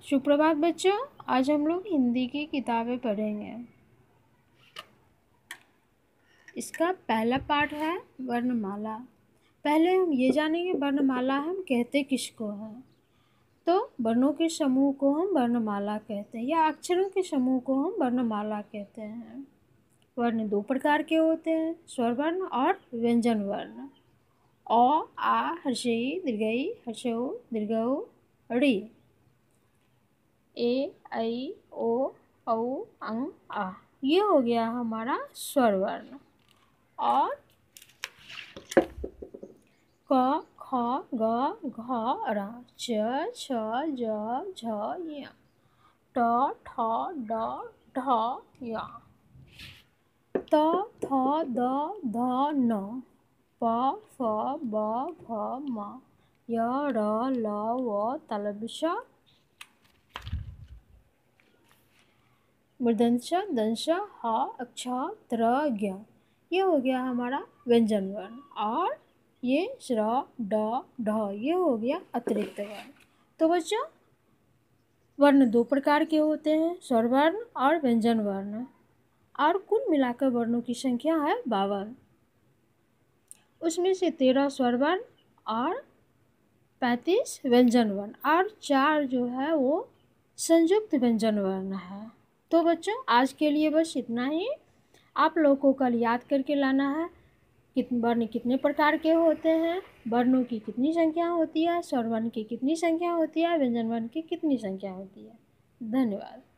सुप्रभात बच्चों, आज हम लोग हिंदी की किताबें पढ़ेंगे। इसका पहला पाठ है वर्णमाला। पहले हम ये जानेंगे वर्णमाला हम कहते किसको हैं। तो वर्णों के समूह को हम वर्णमाला कहते हैं या अक्षरों के समूह को हम वर्णमाला कहते हैं। वर्ण दो प्रकार के होते हैं, स्वर वर्ण और व्यंजन वर्ण। अ, आ, हर्षई, दीर्घई, हर्षऊ, दीर्घऊ, ऋ। ए, ऐ, ओ, औ, अं, आ। ये हो गया हमारा स्वर वर्ण। और क, ख, ग, घ, र, च, छ, ज, झ, य, ट, ठ, ड, ढ, य, त, थ, द, ध, न, प, फ, ब, भ, म, य, र, ल, व, तलविष, मूर्धन्य, दंश, ह, अक्ष, त्र, ज्ञ। ये हो गया हमारा व्यंजन वर्ण। और ये श्र, ड, ढ, ये हो गया अतिरिक्त वर्ण। तो बच्चों, वर्ण दो प्रकार के होते हैं, स्वर वर्ण और व्यंजन वर्ण। और कुल मिलाकर वर्णों की संख्या है 52। उसमें से 13 स्वर वर्ण और 35 व्यंजन वर्ण और 4 जो है वो संयुक्त व्यंजन वर्ण है। तो बच्चों, आज के लिए बस इतना ही। आप लोगों को कल याद करके लाना है वर्ण कितने प्रकार के होते हैं, वर्णों की कितनी संख्या होती है, स्वर वर्ण की कितनी संख्या होती है, व्यंजन वर्ण की कितनी संख्या होती है। धन्यवाद।